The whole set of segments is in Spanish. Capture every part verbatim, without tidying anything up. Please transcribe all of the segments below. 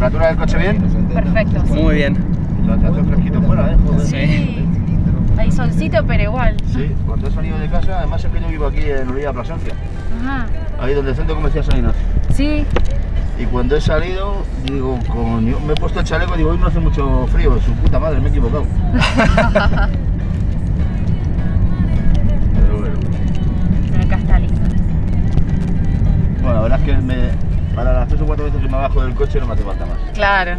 ¿Temperatura del coche bien? Perfecto, sí. Muy bien. Lo hace fresquito fuera, ¿eh? Joder. Sí. Hay solcito, pero igual. Sí, cuando he salido de casa, además es que yo vivo aquí en Olivia Plasencia. Ajá. Ahí donde el centro comercial Salinas. Sí. Y cuando he salido, digo, coño, me he puesto el chaleco, digo, hoy no hace mucho frío, su puta madre, me he equivocado. Pero bueno. Acá está listo. Bueno, la verdad es que me, para las tres o cuatro veces que me bajo del coche no me hace falta más. Claro.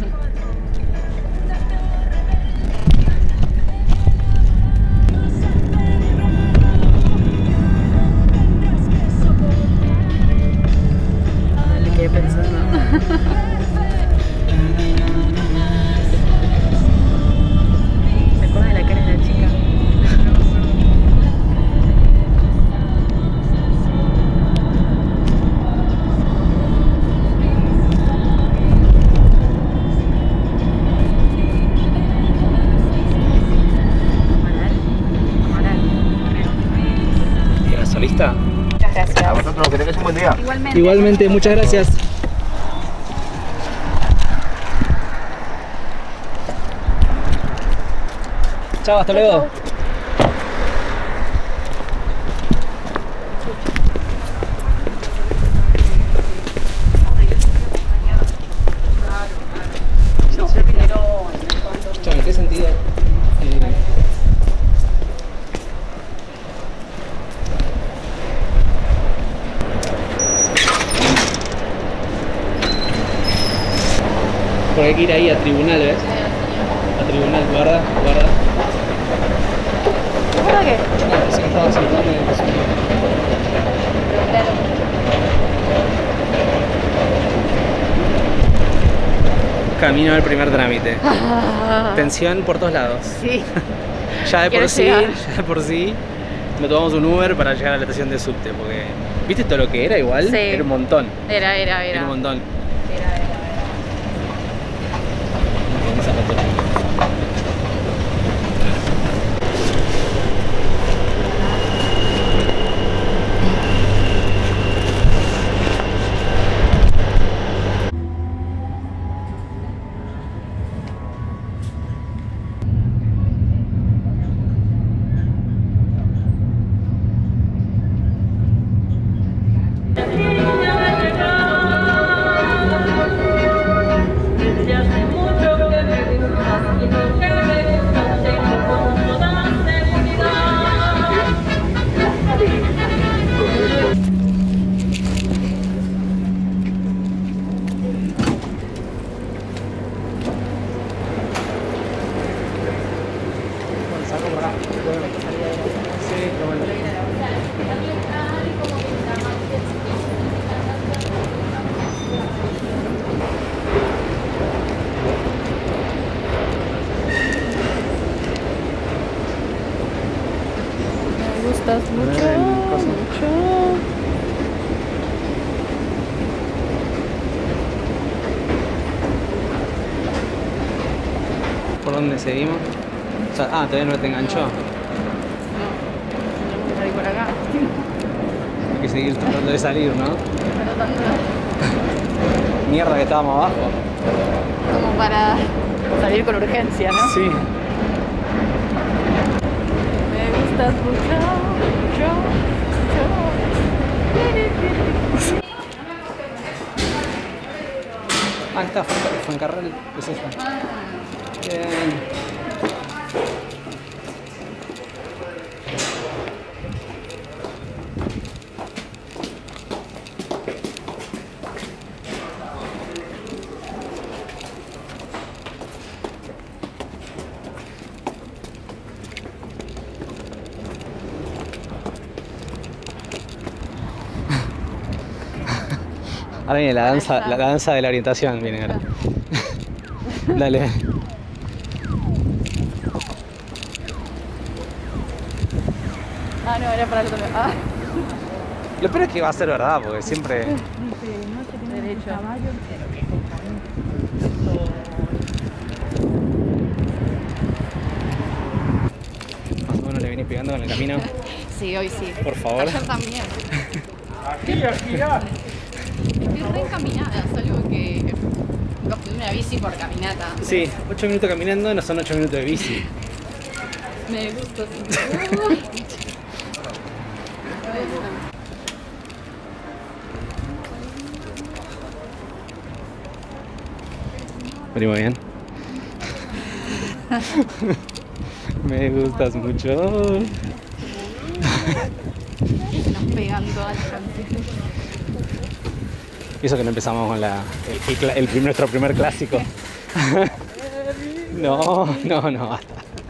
Le quedé pensando. ¿Te acuerdas de la cara de la chica? ¿Solista? Muchas gracias. A vosotros, que tengáis un buen día. Igualmente. Igualmente, muchas gracias. Chao, hasta luego. Chao, ¿en qué sentido? Eh... Porque hay que ir ahí a tribunal, ¿ves? A tribunal, guarda, guarda. ¿Guarda qué? No, sí, estaba sentado en el suelo. Claro. Camino al primer trámite. Tensión por todos lados. Sí. Ya de Quiero por sí, llegar. ya de por sí, me tomamos un Uber para llegar a la estación de subte, porque ¿viste todo lo que era igual? Sí. Era un montón. Era, era, era. Era un montón. Era, era, era. Esa foto. Me gustas mucho, mucho. ¿Por dónde seguimos? O sea, ah, todavía no te enganchó. No, tenemos que salir por acá. Hay que seguir tratando de salir, ¿no? Pero tanto Mierda que estábamos abajo. como para salir con urgencia, ¿no? Sí. Me gustas mucho, mucho, mucho. Ah, está, Fuenca- Fuencarral, es esa. Bien. Ahora viene la danza, la, la danza de la orientación, viene ahora. Dale. Ah, no, era para el otro. Ah. Lo peor es que va a ser verdad, porque siempre... Derecho. Más o menos le venís pegando con el camino. Sí, hoy sí. Por favor. Ayer también. Aquí, aquí, ya. Estoy re encaminada, es algo que los una bici por caminata. Sí, ocho minutos caminando no son ocho minutos de bici. Me gusta. Venimos bien. Me gustas mucho. Nos pegan todas las canciones. Y eso que no empezamos con la, el, el, el, el nuestro primer clásico. No, no, no, basta.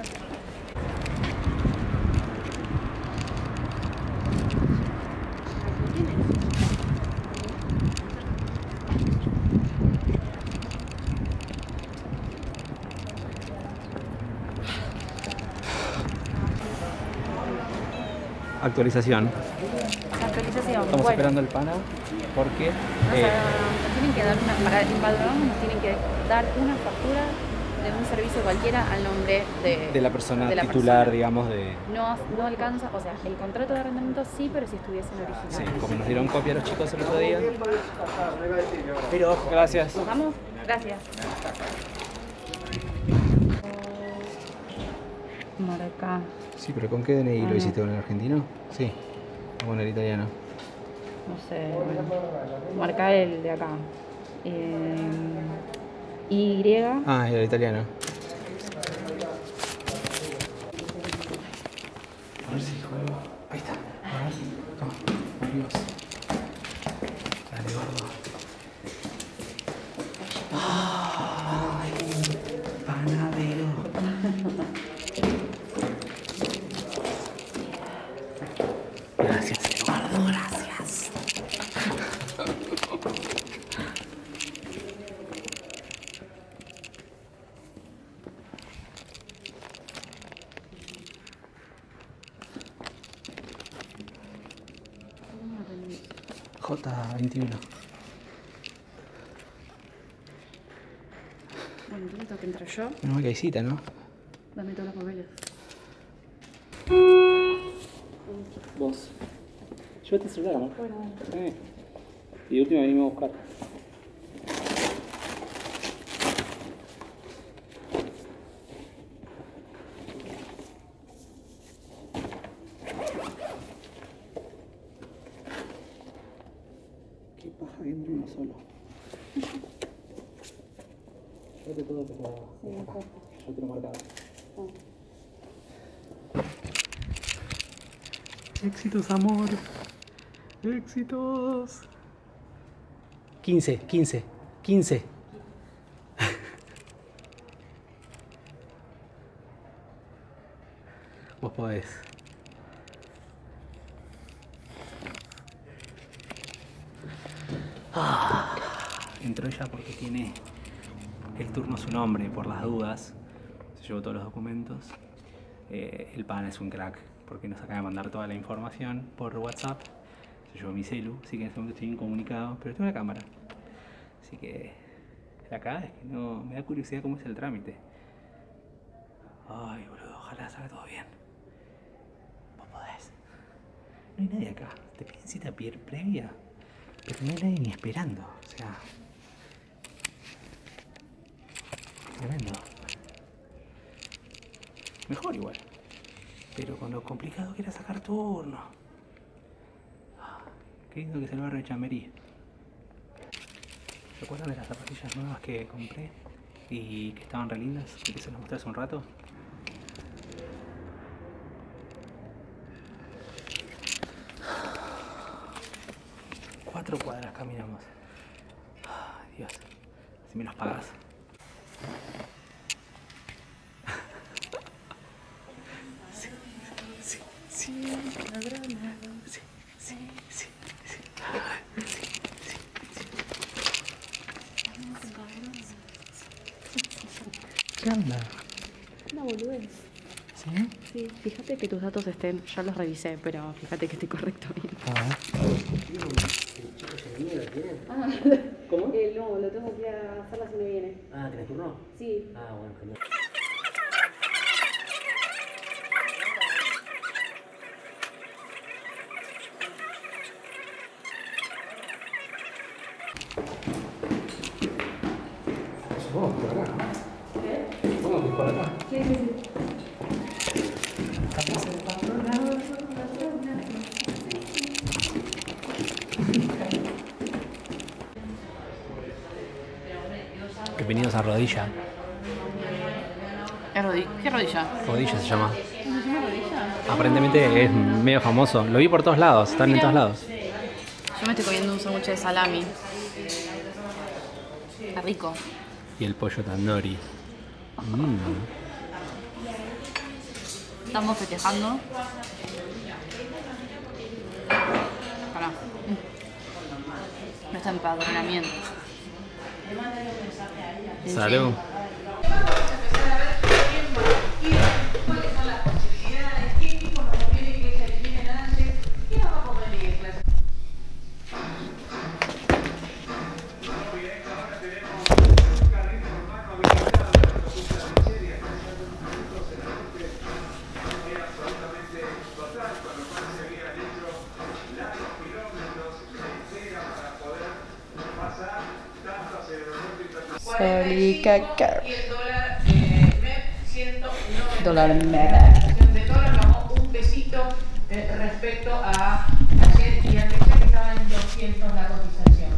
Actualización. Actualización. Estamos bueno. esperando el pana porque... O Eh, sea, nos tienen que dar una, para empadronarnos nos tienen que dar una factura de un servicio cualquiera al nombre de, de la persona de la titular, persona. digamos, de... No, no alcanza, o sea, el contrato de arrendamiento sí, pero si estuviese en original. Sí, como nos dieron copia los chicos el otro día. Pero, gracias. ¿Vamos? Gracias. Marca. Sí, pero ¿con qué D N I Ah, lo no. hiciste? ¿Con el argentino? Sí. O con el italiano. No sé, bueno. Marca el de acá. Eh, Y. Ah, el italiano. A ver si juego. Ahí está. A ver. Toma. Adiós. Dale, gordo. Ay, panadero. Gracias, Eduardo, gracias. J veintiuno. Bueno, entonces tengo que entrar yo. Menos mal que hay cita, ¿no? Dame todos los papeles. Vos. Llévate el celular, amor. Bueno, eh. Y de última venimos a buscar. Qué paja que entre uno solo. Llévate todo, pero... Sí, acá. Yo te lo marcaba. Éxitos, amor. Éxitos. quince, quince, quince. Vos podés. Ah, entró ella porque tiene el turno su nombre, por las dudas. Se llevó todos los documentos. Eh, el pan es un crack porque nos acaba de mandar toda la información por WhatsApp. Se llevó mi celu, así que en este momento estoy incomunicado, pero tengo una cámara. Así que acá es que no me da curiosidad cómo es el trámite. Ay, boludo, ojalá salga todo bien. Vos podés. No hay nadie acá. Te piden cita previa, pero no hay nadie ni esperando. O sea, tremendo. Mejor igual. Pero con lo complicado que era sacar turno. Ah, qué lindo que es el barrio de Chamberí. ¿Se acuerdan de las zapatillas nuevas que compré? Y que estaban re lindas, y que se las mostré hace un rato. Cuatro cuadras caminamos. Ay, Dios, si me los pagas. Sí, sí, sí. Sí, sí, sí, sí. ¿Qué onda? Una boludez. ¿Sí? Sí, fíjate que tus datos estén, ya los revisé, pero fíjate que esté correcto bien. Ah. Ah, ¿Cómo? Eh, no, lo tengo que ir a hacer la semana que viene. Ah, ¿tenés turno? Sí. Ah, bueno, genial. Vamos por acá. ¿Qué? Vamos por acá. Sí, sí, sí. Bienvenidos a Rodilla. ¿Qué rodilla? ¿Qué rodilla? Rodilla se llama. ¿Cómo se llama rodilla? Aparentemente es medio famoso. Lo vi por todos lados, están en todos lados. Yo me estoy comiendo un sándwich de salami. Está rico. Y el pollo tandoori. Mm. Estamos festejando. Pará. Nuestro empadronamiento. Salud. Sol caca. Y el dólar eh, ciento noventa. Dólar La mega. cotización del dólar bajó un pesito eh, respecto a ayer y antes que estaba en doscientos la cotización.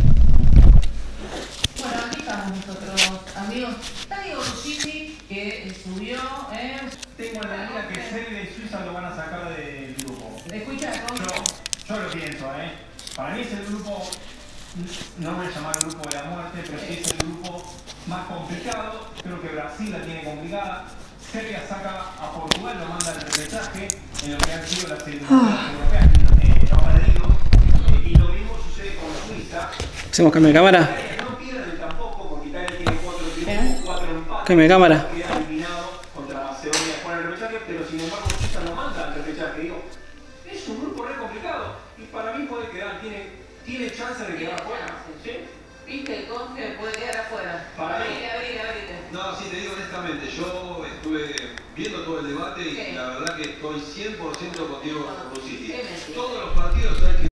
Bueno, aquí estamos nosotros, amigos. Está Diego Russini, que eh, subió. Eh. Tengo la idea que Serie de Suiza lo van a sacar del grupo. Escucha, Yo, yo lo pienso, ¿eh? Para mí es el grupo, no voy a llamar grupo de la muerte, pero sí es el grupo más complicado. Creo que Brasil la tiene complicada. Serbia saca a Portugal, lo manda al repechaje en lo que han sido las eliminatorias europeas, eh, no ha perdido. Eh, y lo mismo sucede con Suiza. ¿Hacemos cambio de cámara? No pierden tampoco, porque Italia tiene cuatro triunfos, cuatro empates. Cambio de cámara. Queda eliminado contra Macedonia con el repechaje, pero sin embargo Suiza no manda al repechaje. Digo, es un grupo re complicado y para mí puede quedar, tiene, tiene chance de quedar afuera. ¿Sí? viste, con que puede quedar afuera. Para mí. Abrir, abrir, abrir. No, sí, te digo honestamente, yo estuve viendo todo el debate y Sí. la verdad que estoy cien por ciento contigo, Russini. ¿Qué me decís? Todos los partidos hay que